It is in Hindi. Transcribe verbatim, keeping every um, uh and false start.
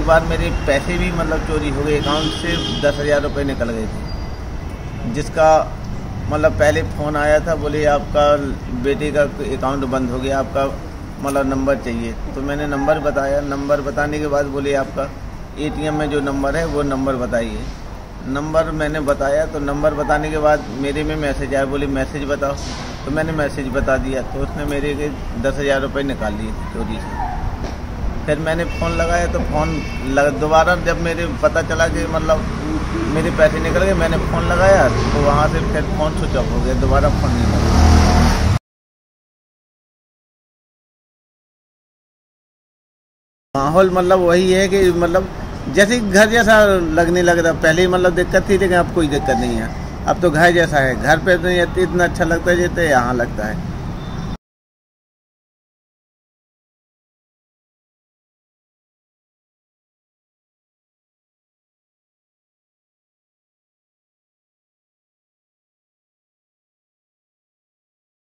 एक बार मेरे पैसे भी मतलब चोरी हो गए, अकाउंट से दस हज़ार रुपये निकल गए थे, जिसका मतलब पहले फ़ोन आया था, बोले आपका बेटे का अकाउंट बंद हो गया, आपका मतलब नंबर चाहिए। तो मैंने नंबर बताया, नंबर बताने के बाद बोले आपका एटीएम में जो नंबर है वो नंबर बताइए। नंबर मैंने बताया, तो नंबर बताने के बाद मेरे में मैसेज आया, बोले मैसेज बताओ। तो मैंने मैसेज बता दिया, तो उसने मेरे के दस हज़ार रुपये निकाल लिए चोरी से। फिर मैंने फ़ोन लगाया, तो फ़ोन लग दोबारा जब मेरे पता चला कि मतलब मेरे पैसे निकल गए, मैंने फ़ोन लगाया तो वहाँ से फिर फ़ोन स्विच ऑफ हो गया, दोबारा फ़ोन नहीं लगा। माहौल मतलब वही है कि मतलब जैसे घर जैसा लगने लग रहा। पहले मतलब दिक्कत थी, लेकिन अब कोई दिक्कत नहीं है। अब तो घर जैसा है, घर पे तो इतना अच्छा लगता है जैसे यहाँ लगता है।